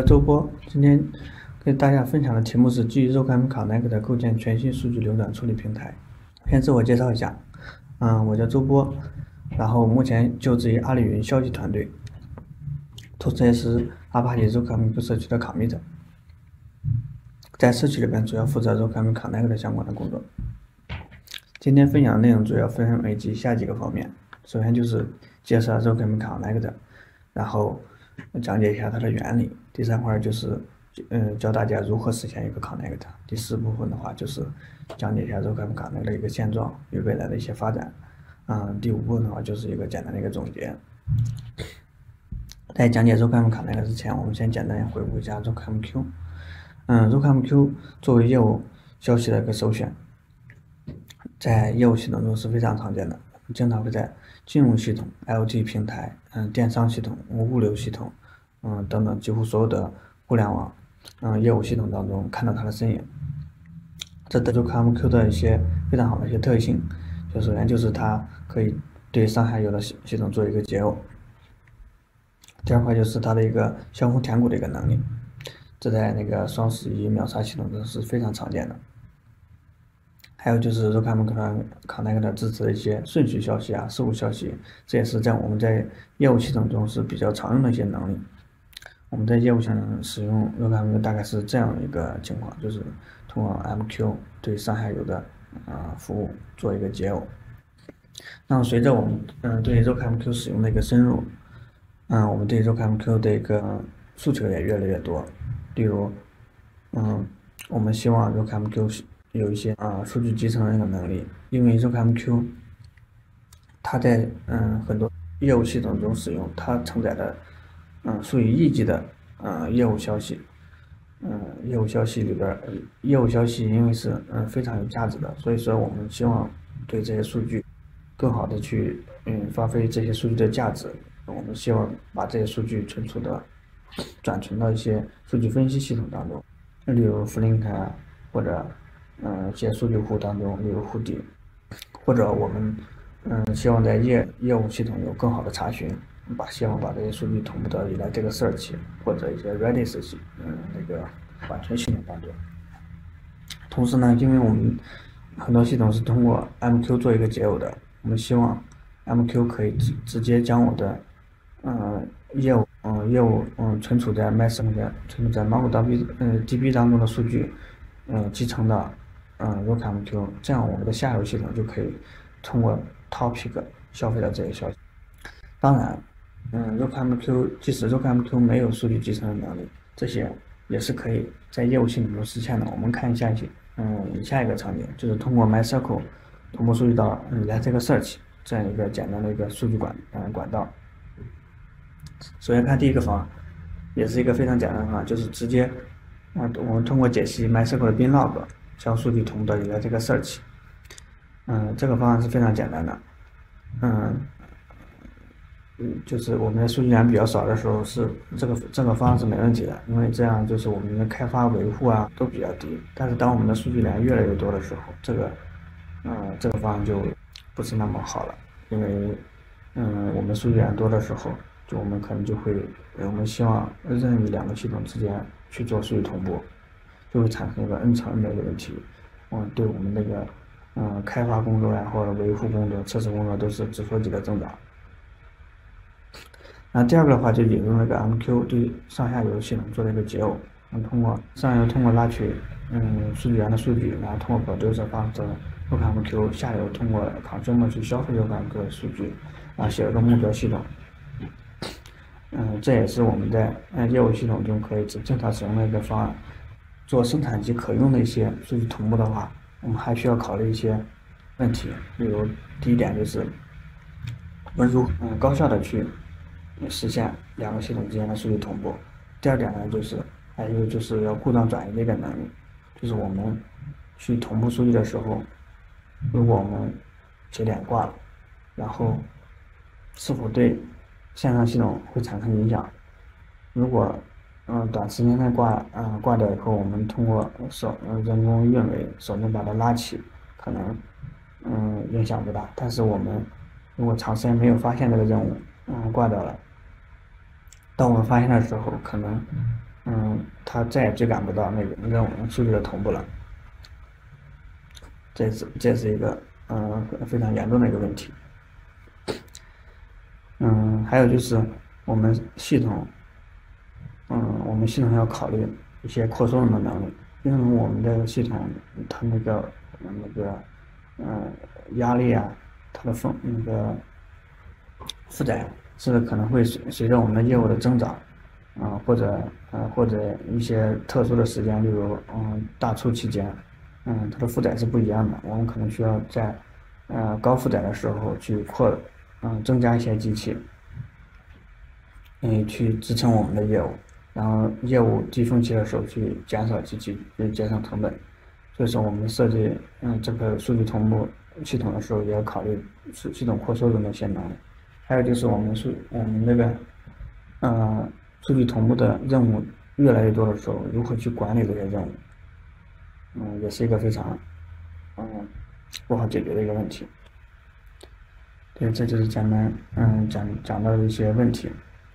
叫周波，今天跟大家分享的题目是基于 RocketMQ Connect 构建全新数据流转处理平台。先自我介绍一下，我叫周波，然后目前就职于阿里云消息团队，同时也是Apache Rocketmq社区的 Committer， 在社区里边主要负责 RocketMQ Connect 相关的工作。今天分享的内容主要分为以下几个方面，首先就是介绍 RocketMQ Connect， 然后讲解一下它的原理。第三块就是教大家如何实现一个 Connect。第四部分的话就是讲解一下 RocketMQ Connect 的一个现状与未来的一些发展。第五部分的话就是一个简单的一个总结。在讲解 RocketMQ Connect 之前，我们先简单回顾一下 RocketMQ。RocketMQ 作为业务消息的一个首选，在业务系统中是非常常见的，经常会在金融系统、IoT 平台、电商系统、物流系统，等等几乎所有的互联网业务系统当中看到它的身影。这得出 RocketMQ 的一些非常好的一些特性，就首先就是它可以对上下游的系统做一个解耦。第二块就是它的一个相互填谷的一个能力，这在那个双11秒杀系统中是非常常见的。还有就是 RocketMQ Connect 支持的一些顺序消息事务消息，这也是在我们在业务系统中是比较常用的一些能力。我们在业务上使用 RocketMQ 大概是这样的一个情况，就是通过 MQ 对上下游的服务做一个解耦。那么随着我们对 RocketMQ 使用的一个深入，我们对 RocketMQ 的一个诉求也越来越多。例如，我们希望 RocketMQ 有一些数据集成的一个能力，因为 RocketMQ 它在很多业务系统中使用，它承载的数以亿计的业务消息，业务消息里边业务消息因为是非常有价值的，所以说我们希望对这些数据更好的去发挥这些数据的价值。我们希望把这些数据转存到一些数据分析系统当中，例如 Flink 或者一些数据库当中，例如湖底，或者我们希望在业务系统有更好的查询，希望把这些数据同步到这个 search 或者一些 Redis 那个缓存系统当中。同时呢，因为我们很多系统是通过 MQ 做一个解耦的，我们希望 MQ 可以直接将我的业务存储在 MongoDB 当中的数据集成到RocketMQ， 这样我们的下游系统就可以通过 Topic 消费到这些消息。当然即使 RocketMQ 没有数据集成的能力，这些也是可以在业务系统中实现的。我们看一下以下一个场景，就是通过 MySQL 同步数据到Elasticsearch 这样一个简单的一个数据管道。首先看第一个方案，也是一个非常简单的方案，就是直接我们通过解析 MySQL 的 bin log 将数据同步到Elasticsearch。这个方案是非常简单的。就是我们的数据量比较少的时候，是这个方案是没问题的，因为这样就是我们的开发维护都比较低。但是当我们的数据量越来越多的时候，这个方案就不是那么好了，因为我们数据量多的时候，我们可能我们希望任意两个系统之间去做数据同步，就会产生一个 N 乘 N 的一个问题。对我们那个开发工作或者维护工作、测试工作都是指数级的增长。那第二个的话就引入那个 MQ 对上下游系统做了一个解耦，通过上游通过拉取数据源的数据，然后通过 producer 方式 RocketMQ 下游通过 consumer 去消费 RocketMQ 的数据，写了个目标系统。这也是我们在业务系统中可以经常使用的一个方案。做生产级可用的一些数据同步的话，我们还需要考虑一些问题，例如第一点就是我们如何高效的去实现两个系统之间的数据同步。第二点呢，还有就是要故障转移的一个能力，就是我们去同步数据的时候，如果我们节点挂了，然后是否对线上系统会产生影响。如果短时间内挂掉以后，我们通过人工运维手动把它拉起，可能影响不大。但是我们如果长时间没有发现这个任务挂掉了，当我们发现的时候，可能它再也追赶不到那个任务数据的同步了。这是一个非常严重的一个问题。还有就是我们系统要考虑一些扩收容的能力，因为我们的系统它压力啊，它的负载是可能会随着我们的业务的增长，或者一些特殊的时间，例如大促期间，它的负载是不一样的。我们可能需要在高负载的时候去增加一些机器，去支撑我们的业务，然后业务低峰期的时候去减少机器，去节省成本。所以说我们设计这个数据同步系统的时候，也要考虑系统扩收容的一些能力。还有就是我们这个数据同步的任务越来越多的时候，如何去管理这些任务，也是一个非常不好解决的一个问题。对，这就是咱们讲到的一些问题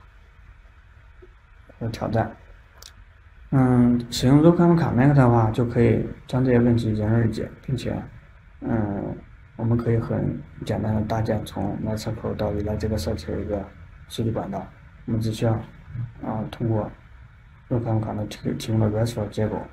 和挑战。使用 RocketMQ Connect 的话，就可以将这些问题迎刃而解，并且我们可以很简单的搭建从 MySQL 到Elasticsearch的一个数据管道。我们只需要通过 RocketMQ Connect 提供的 RESTful 结构，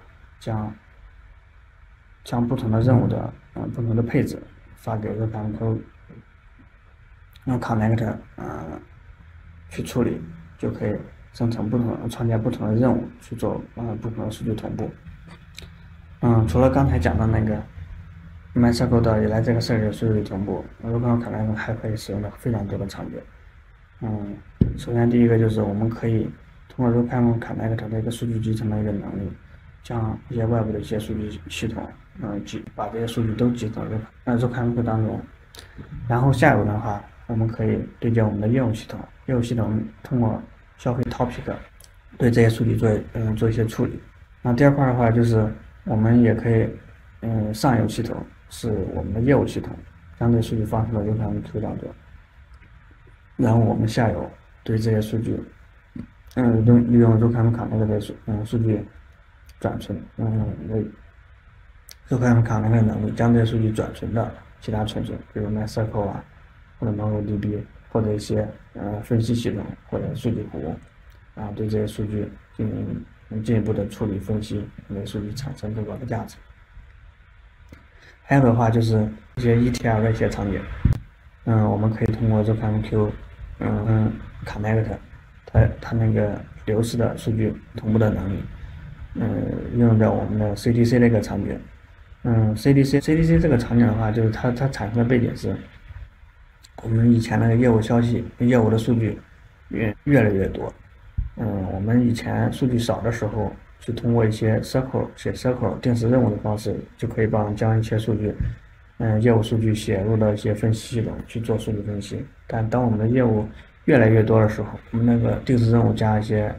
将不同的任务的不同的配置发给 RocketMQ 用 Connect 去处理，就可以生成创建不同的任务，去做不同的数据同步。除了刚才讲的那个 MySQL 到Elasticsearch数据同步，RocketMQ Connect 还可以使用的非常多的场景。首先第一个就是我们可以通过 RocketMQ Connect 的一个数据集成的一个能力，将一些外部的一些数据系统，把这些数据都集成RocketMQ当中。然后下一步的话，我们可以对接我们的业务系统，业务系统通过消费 topic 对这些数据做一些处理。那第二块的话，就是我们也可以上游系统是我们的业务系统，将这些数据放入到 RocketMQ 当中，然后我们下游对这些数据利用 RocketMQ Connect 的数据转存RocketMQ Connect 的能力将这些数据转存到其他存储，比如 MySQL 啊，或者 MongoDB， 或者一些分析系统或者数据库，对这些数据进一步的处理分析，为数据产生更高的价值。还有的话就是一些 ETL 的一些场景，我们可以通过 RocketMQ Connect 它那个流式的数据同步的能力，应用在我们的 CDC 的一个场景。CDC 这个场景的话，就是它产生的背景是，我们以前那个业务消息、业务的数据越来越多。我们以前数据少的时候，是通过一些写 circle 定时任务的方式，就可以将一些数据，业务数据写入到一些分析系统去做数据分析。但当我们的业务越来越多的时候，我们那个定时任务加一些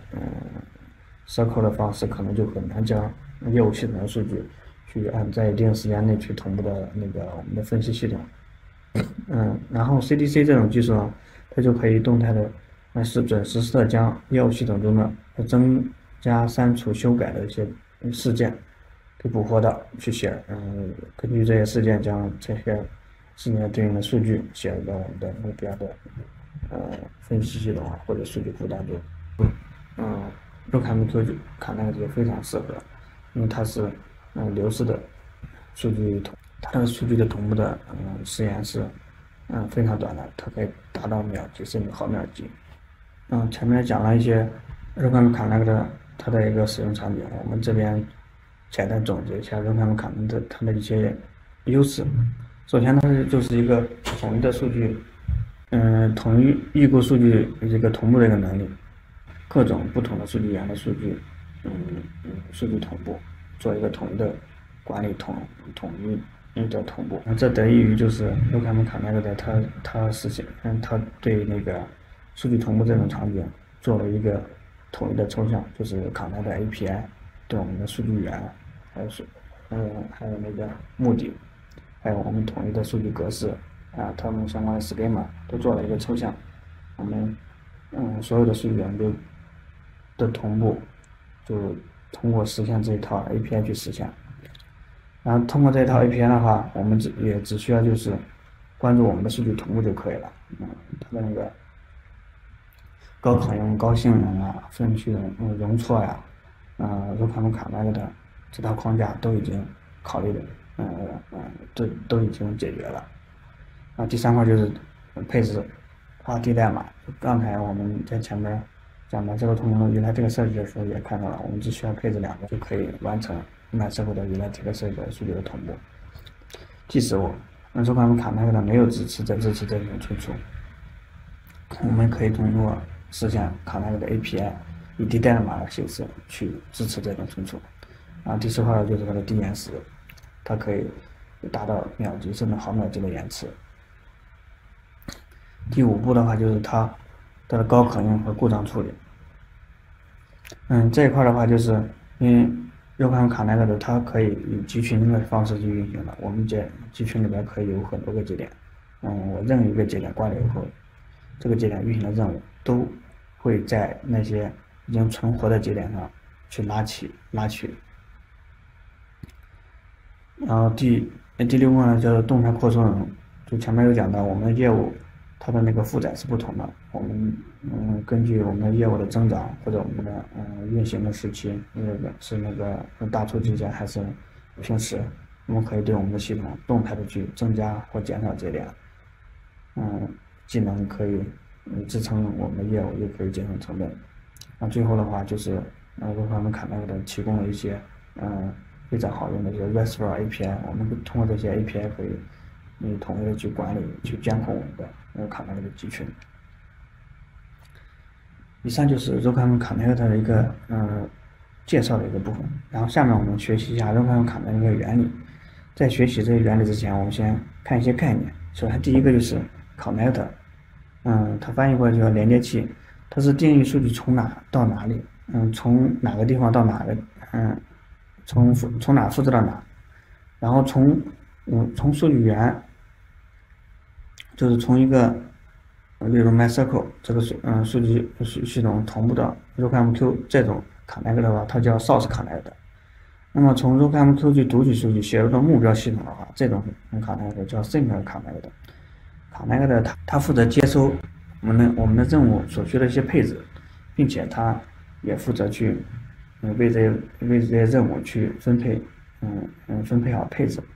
circle 的方式，可能就很难将业务系统的数据去在一定时间内去同步到我们的分析系统。然后 CDC 这种技术呢，它就可以动态的准实时的将业务系统中的增加、删除、修改的一些事件给捕获到，去写，根据这些事件将这些事件对应的数据写入到我们的目标的分析系统或者数据库当中。RocketMQ Connect 就非常适合，因为它是流式的数据它的数据的同步的时延是非常短的，它可以达到秒级甚至毫秒级。前面讲了一些 RocketMQ Connect 它的一个使用场景，我们这边简单总结一下 RocketMQ Connect 它的一些优势。首先它就是一个统一的数据，统一异构数据一个同步的一个能力，各种不同的数据源的数据，数据同步，做一个统一的管理，统一的同步。这得益于就是 RocketMQ Connect 它实现，它对那个数据同步这种场景做了一个统一的抽象，就是 Connect API 对我们的数据源，还有那个目的，还有我们统一的数据格式它们相关的 schema 都做了一个抽象。我们所有的数据源的同步就通过实现这一套 API 去实现。然后通过这一套 API 的话，我们只需要就是关注我们的数据同步就可以了。它的那个高可用、高性能啊、分区容错呀、RocketMQ Connect 这套框架都已经考虑的，都已经解决了。第三块就是配置画地代码。刚才我们在前面讲的这个通用原来这个设计的时候也看到了，我们只需要配置2个就可以完成MySQL的原来这个设计的数据的同步。即使RocketMQ Connect没有支持这种存储，我们可以通过实现 Connect 的 API 以地代码的形式去支持这种存储。第4块就是它的低延时，它可以达到秒级甚至毫秒级的延迟。第5步的话就是它的高可用和故障处理。这一块的话就是因为RocketMQ Connect 的它可以以集群的方式去运行的，我们集群里边可以有很多个节点，我任意一个节点挂了以后，这个节点运行的任务都会在那些已经存活的节点上去拉取。然后第6个呢叫做动态扩充能，就前面有讲到我们的业务它的那个负载是不同的，我们根据我们的业务的增长或者我们的运行的时期，是那个大促期间还是平时，我们可以对我们的系统动态的去增加或减少节点，既能可以支撑我们的业务，又可以节省成本。最后的话就是RocketMQ Connect 的提供了一些非常好用的一些 RESTful API， 我们通过这些 API 可以统一的去管理、去监控我们的Connect 的集群。以上就是RocketMQ Connect 的一个介绍的一个部分。然后下面我们学习一下RocketMQ Connect 的一个原理。在学习这些原理之前，我们先看一些概念。首先第一个就是 Connect， 它翻译过来叫连接器，它是定义数据从哪到哪里，从哪个地方到哪个，从哪复制到哪，然后从数据源，就是从一个例如 MySQL 这个数据系统同步到 RocketMQ 这种 Connect 的话，它叫 Source Connect。那么从 RocketMQ 去读取数据写入到目标系统的话，这种 Connect 叫 Sync Connect。Connect 它负责接收我们的任务所需的一些配置，并且它也负责去为这些任务去分配好配置。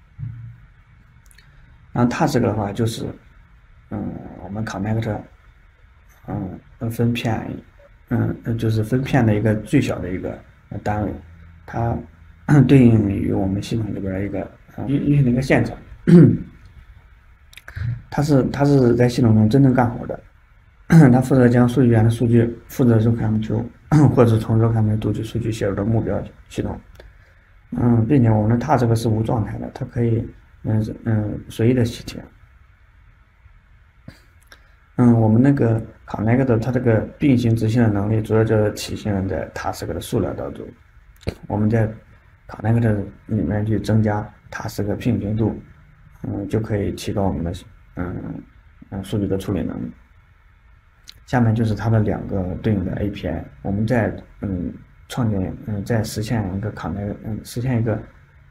然后它这个的话就是我们 Connect 分片就是分片的一个最小的一个单位，它对应于我们系统里边的一个运行的一个线程。它是在系统中真正干活的，它负责将数据源的数据负责 RocketMQ 或者从 RocketMQ 读取数据写入到目标系统。并且我们的task是无状态的，它可以随意的洗填。我们那个 Connect 它这个并行执行的能力主要就是体现在task的数量当中。我们在 Connect 里面去增加task的并行度，就可以提高我们的数据的处理能力。下面就是它的2个对应的 API， 我们在创建在实现一个 Connect， 实现一个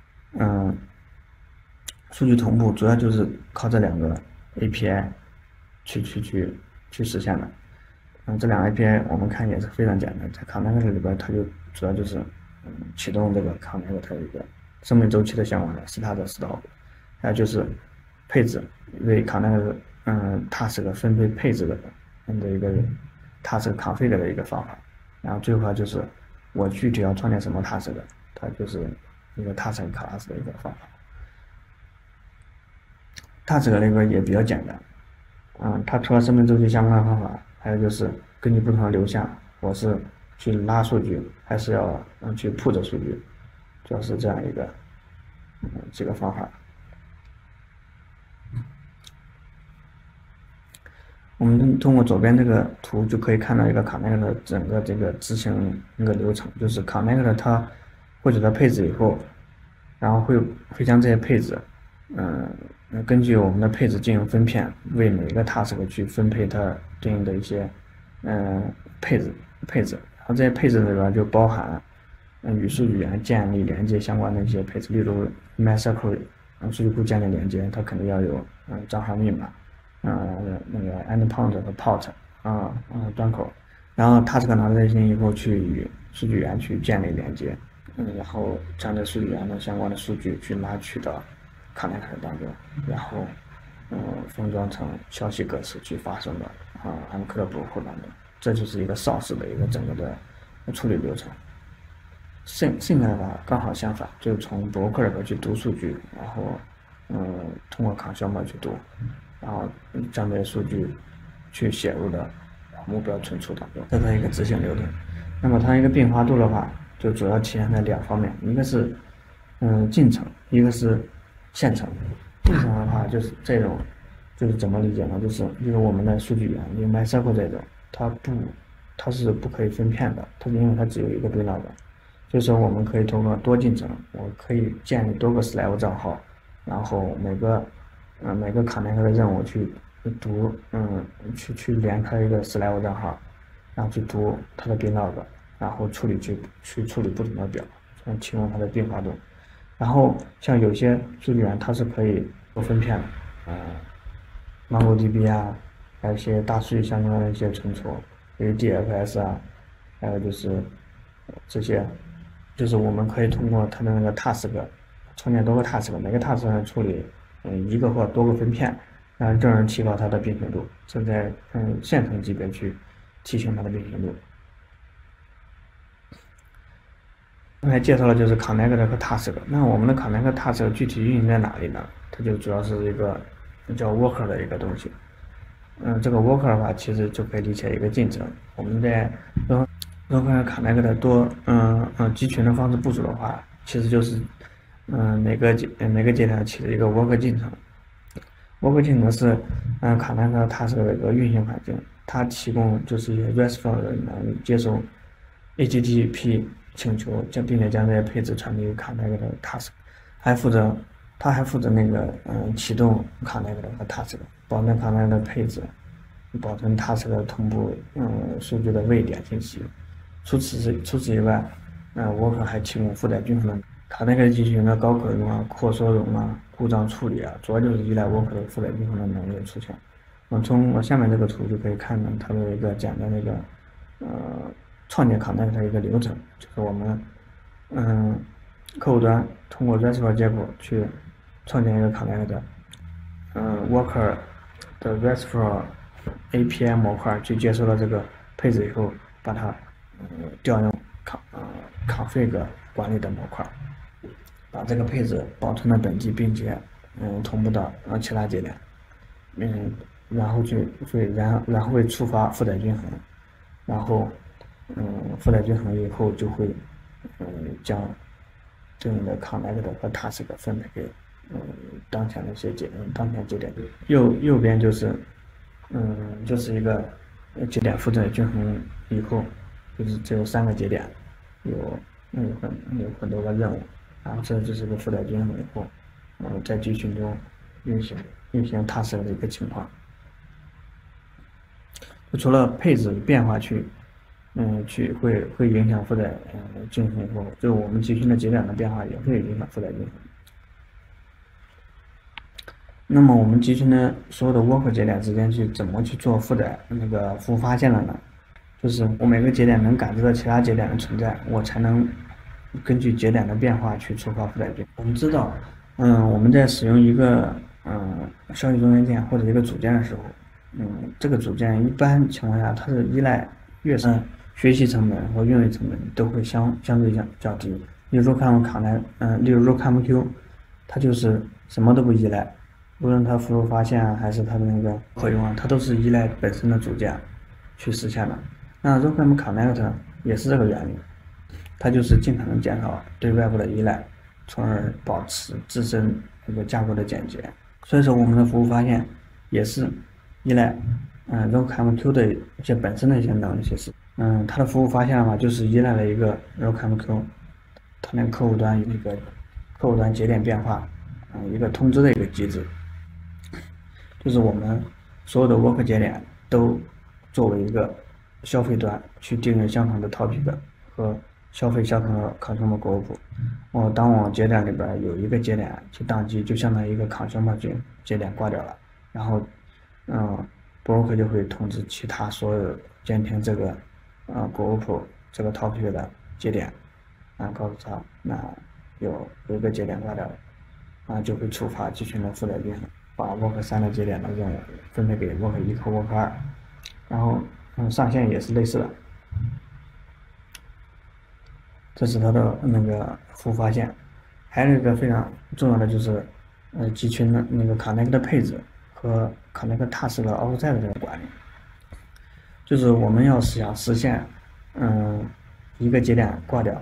数据同步，主要就是靠这2个 API 去实现的。这2个 API 我们看也是非常简单，在 Connect 里边它就主要就是启动这个 Connect 的一个生命周期的相关的 Start， 还有就是配置，为 Connect task 分配配置的一个 task config 的一个方法。然后最后就是我具体要创建什么 task 的，它就是一个 task class 的一个方法。task 那个也比较简单，它除了生命周期相关的方法，还有就是根据不同的流向，我是去拉数据，还是要去 put 数据，主要是这样一个几个方法。我们通过左边这个图就可以看到一个 Connect 的整个这个执行一个流程，就是 Connect 它获取了配置以后，然后会将这些配置，根据我们的配置进行分片，为每一个 task 去分配它对应的一些配置，然后这些配置里边就包含与数据源建立连接相关的一些配置，例如 MySQL 数据库建立连接，它肯定要有账号密码，那个 endpoint 和 port 端口，然后task拿到这些以后去与数据源去建立连接，然后将这数据源的相关的数据去拉取到 Connect 当中，然后封装成消息格式去发送到MQ的博客当中，这就是一个少式的一个整个的处理流程。Sync 的话刚好相反，就是从博客里边去读数据，然后通过consumer去读，然后将这些数据去写入的目标存储当中，这是一个执行流程。那么它一个并发度的话，就主要体现在2方面，一个是进程，一个是线程。进程的话就是这种，就是怎么理解呢？就是我们的数据源，因为 MySQL 这种，它是不可以分片的，它因为它只有一个对脑的。就是说我们可以通过多进程，我可以建立多个 Slack 账号，然后每个 Connect 的任务去读，去连开一个 Slack 账号，然后去读它的bin log，然后去处理不同的表，提供它的并发度。然后像有些数据源它是可以做分片的，MongoDB 还有一些大数据相关的一些存储，比如 DFS 还有就是这些。就是我们可以通过它的那个 task 创建多个 task， 每个 task 上处理一个或多个分片，让这样提高它的并行度，这在线程级别去提升它的并行度。刚才介绍了就是 Connect 和 task， 那我们的 Connect task 具体运行在哪里呢？它就主要是一个叫 worker 的一个东西。这个 worker 的话，其实就可以理解一个进程。我们在Rocket Connect 的多集群的方式部署的话，其实就是每个节点起的一个 worker 进程。worker 进程是Connect 它是一个运行环境，它提供就是一些 RESTful 的能力接收 HTTP 请求，并且将这些配置传递给 Connect 的 task， 它还负责那个启动 Connect 和 task， 保证 Connect 的配置，保证 task 的同步数据的位点信息。除此以外，Worker 还提供负载均衡的Connect集群的高可容扩缩容故障处理主要就是依赖 Worker 的负载均衡的能力出现。从我下面这个图就可以看到它的一个简单的一个创建 Connect 的一个流程，就是我们客户端通过 RESTful 接口去创建一个 Connect 的Worker 的 RESTful API 模块去接收了这个配置以后，把它调用config 管理的模块，把这个配置保存了本地，并且同步到其他节点，然后会触发负载均衡，然后负载均衡以后就会将对应的 connect 和 task 分配给当前节点。右边就是一个节点负载均衡以后，就是只有3个节点，有很多个任务，然后这就是个负载均衡以后，在集群中运行 task 的一个情况。除了配置变化会影响负载均衡以后，就我们集群的节点的变化也会影响负载均衡。那么我们集群的所有的 worker 节点之间怎么去做负载那个服务发现了呢？就是我每个节点能感知到其他节点的存在，我才能根据节点的变化去触发负载均衡。我们知道，我们在使用一个消息中间件或者一个组件的时候，这个组件一般情况下它是依赖越深，学习成本和运维成本都会相对较低。例如RocketMQ，它就是什么都不依赖，无论它服务发现还是它的那个可用它都是依赖本身的组件去实现的。那 RocketMQ Connect 也是这个原理，它就是尽可能减少对外部的依赖，从而保持自身一个架构的简洁。所以说我们的服务发现也是依赖RocketMQ 的一些本身的一些能力设施。它的服务发现的话，就是依赖了一个 RocketMQ， 它那个客户端节点变化一个通知的一个机制，就是我们所有的 worker 节点都作为一个消费端去订阅相同的 topic 和消费相同的 consumer group。当我节点里边有一个节点去宕机，就相当于一个 consumer 节点挂掉了，然后broker 就会通知其他所有监听这个group 这个 topic 的节点，告诉他那有一个节点挂掉了，就会触发集群的负载均衡，把 work 3的节点的任务分配给 work 1和 work 2，然后上线也是类似的。这是它的那个服务发现。还有一个非常重要的就是集群的那个 connect 的配置和 connect task 的 offset 的这个管理。就是我们要想实现一个节点挂掉，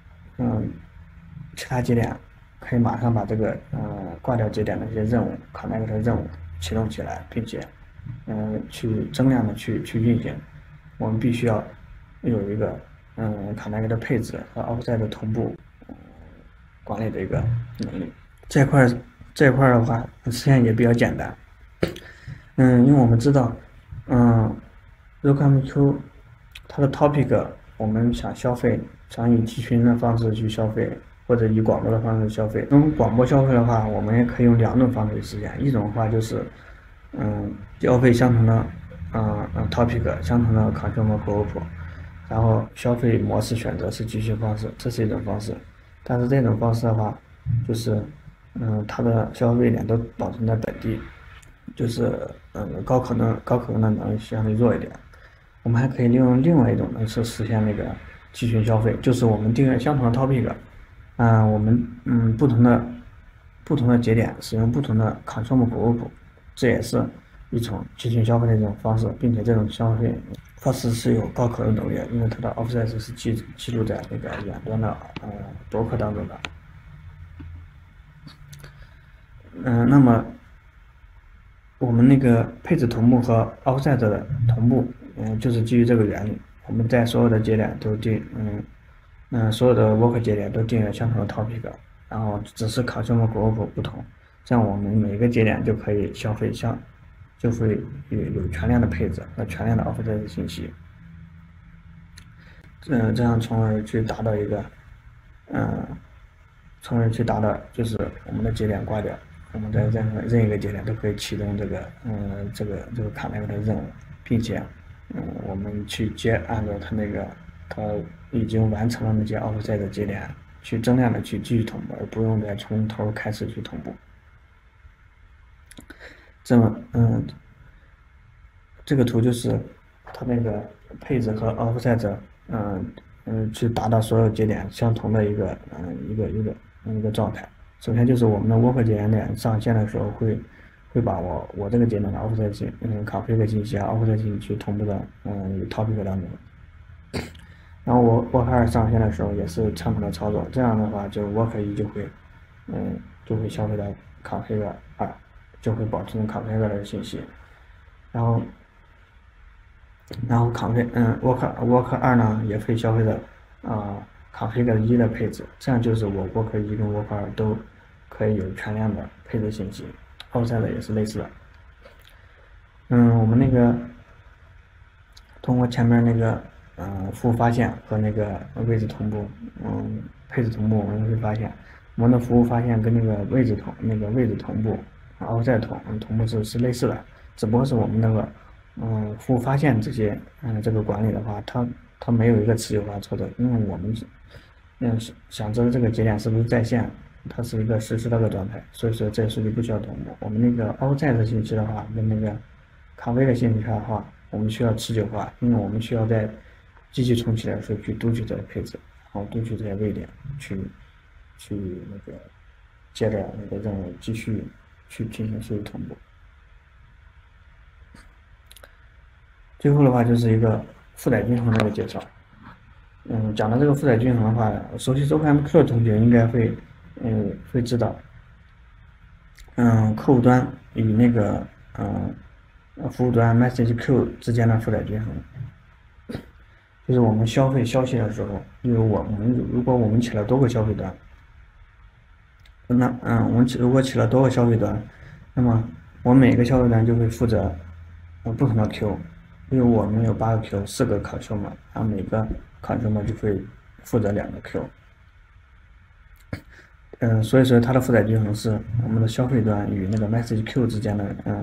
其他节点可以马上把这个挂掉节点的一些任务 connect 的任务启动起来，并且去增量的去运行。我们必须要有一个connect 的配置和 offset 的同步管理的一个能力。这块的话实现也比较简单。因为我们知道RocketMQ 它的 topic 我们想消费，想以集群的方式去消费，或者以广播的方式消费。用广播消费的话，我们也可以用2种方式去实现。一种的话就是消费相同的topic 相同的 consumer group， 然后消费模式选择是集群方式，这是一种方式。但是这种方式的话，就是它的消费点都保存在本地，就是高可能的能力相对弱一点。我们还可以利用另外一种是实现那个集群消费，就是我们订阅相同的 topic，我们不同的节点使用不同的 consumer group， 这也是一种集群消费的一种方式，并且这种消费方式是有高可用能力的，因为它的 offset 是记录在那个远端的broker当中的。那么我们那个配置同步和 offset 的同步，就是基于这个原理，我们在所有的节点都所有的 work 节点都订阅相同的 topic， 然后只是 consumer group 不同，这样我们每个节点就可以消费就会有全量的配置和全量的 offset 的信息，这样从而去达到一个就是我们的节点挂掉，我们在任一个节点都可以启动这个connect的任务，并且我们去按照它已经完成了那些 offset 的节点去增量的去继续同步，而不用再从头开始去同步。这么这个图就是它那个配置和 offset去达到所有节点相同的一个状态。首先就是我们的 work 节点上线的时候会把我这个节点的 offset config 信息offset 信息同步到topic 当中。然后我 work 2上线的时候也是相同的操作，这样的话就 work 1就会消费到 config 2，就会保存 config 的信息，然后work 2呢也会消费的config 1的配置，这样就是我 work 1跟 work 2都可以有全量的配置信息。offset 也是类似的。我们那个通过前面那个服务发现和那个位置同步，配置同步，我们会发现我们的服务发现跟那个位置同步offset 同步是类似的，只不过是我们那个服务发现这个管理的话，它没有一个持久化操作，因为我们想知道这个节点是不是在线，它是一个实时的个状态，所以说这个数据不需要同步。我们那个 offset 信息的话跟那个config 信息的话，我们需要持久化，因为我们需要在机器重启的时候去读取这些配置，然后读取这些位点，去那个接着那个任务继续去进行数据同步。最后的话就是一个负载均衡的一个介绍。讲到这个负载均衡的话，熟悉RocketMQ的同学应该会知道，客户端与那个服务端 message queue 之间的负载均衡，就是我们消费消息的时候，例如如果我们起了多个消费端，那我们如果起了多个消费端，那么我每个消费端就会负责不同的 Q， 因为我们有8个 Q， 4个 consumer， 然后每个 consumer 就会负责2个 Q。所以说它的负载均衡是我们的消费端与那个 message Q 之间的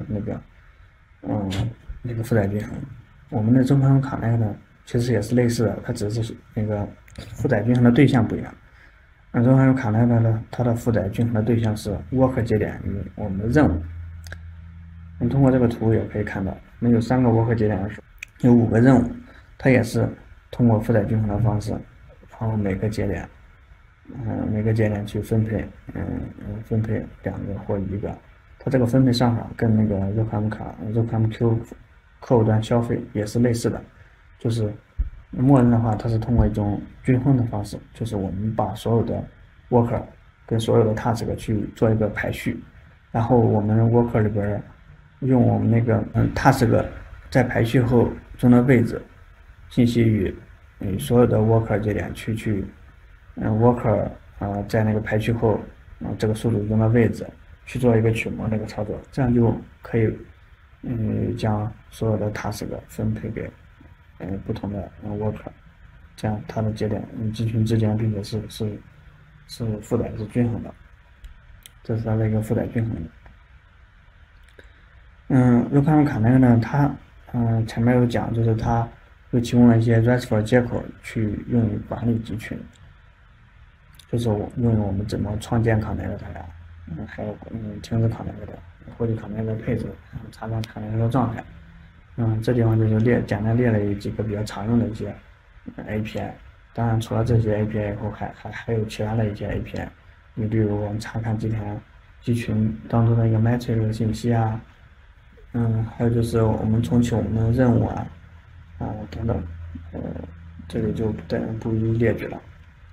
那个负载均衡。我们的中康卡那个呢，其实也是类似的，它只是那个负载均衡的对象不一样。中康卡那个呢，它的负载均衡的对象是 worker 节点与我们的任务。通过这个图也可以看到，我们有3个 worker 节点的时候，有5个任务，它也是通过负载均衡的方式，然后每个节点去分配2个或1个。它这个分配算法跟那个 RocketMQ 客户端消费也是类似的，就是默认的话，它是通过一种均衡的方式，就是我们把所有的 worker 跟所有的 task 去做一个排序，然后我们 worker 里边用我们那个task 在排序后中的位置信息与所有的 worker 节点去worker 在那个排序后这个数组中的位置去做一个取模的一个操作，这样就可以将所有的 task 分配给不同的worker， 这样它的节点集群之间并且是负载是均衡的，这是它的一个负载均衡的。RocketMQ那个呢，它前面有讲，就是它又提供了一些 RESTful 接口去用于管理集群，就是用于我们怎么创建 connect 呀，还有停止 connect 的，获取 connect 的配置，查看 connect 的状态。这地方就是简单列了几个比较常用的一些API。当然，除了这些 API 以后，还有其他的一些 API。你比如我们查看集群当中的一个 metric 信息啊，还有就是我们重启我们的任务啊，等等，这里就不一一列举了。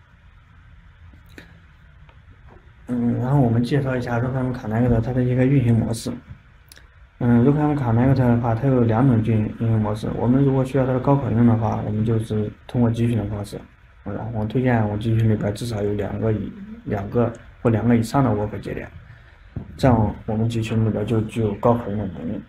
然后我们介绍一下 RocketMQ Connect 它的一个运行模式。RocketMQ Connect 的话，它有2种运行模式。我们如果需要它的高可用的话，我们就是通过集群的方式。然后我推荐我集群里边至少有2个或2个以上的 worker 节点，这样我们集群里边就具有高可用的能力。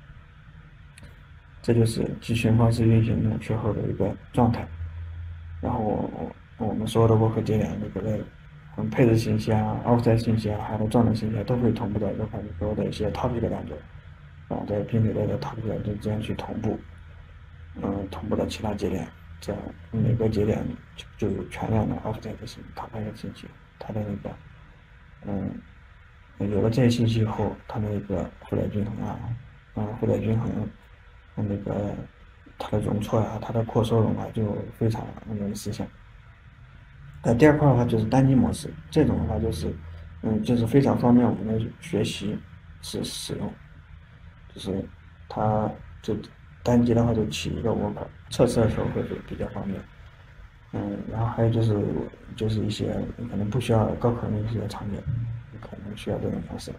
这就是集群方式运行时候的一个状态。然后我们所有的 worker 节点里边的配置信息啊、offset 信息啊，还有状态信息啊，都会同步到RocketMQ的一些 topic 当中，在并且在 topic 之间去同步到其他节点，这样每个节点就有全量的 offset 信息、connect 信息，它的那个有了这些信息后，它的那个负载均衡负载均衡那个它的容错呀、它的扩收容就非常容易实现。第2块的话就是单机模式，这种的话就是非常方便我们的学习使用，就是它就单机的话就起一个 worker， 测试的时候会比较方便。然后还有就是一些可能不需要高可用一些场景，可能需要这种模式。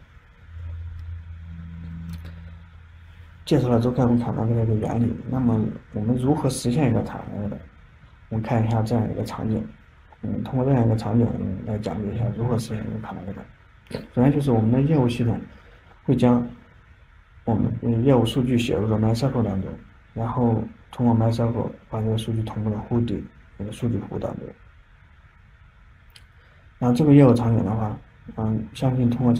介绍了RocketMQ Connect的原理，那么我们如何实现一个 Connect 的？我们看一下这样一个场景。通过这样一个场景来讲解一下如何实现一个 Connect 的。首先就是我们的业务系统会将我们业务数据写入到 MySQL 当中，然后通过 MySQL 把这个数据同步到 Hood 那个数据库当中。然后这个业务场景的话，相信通过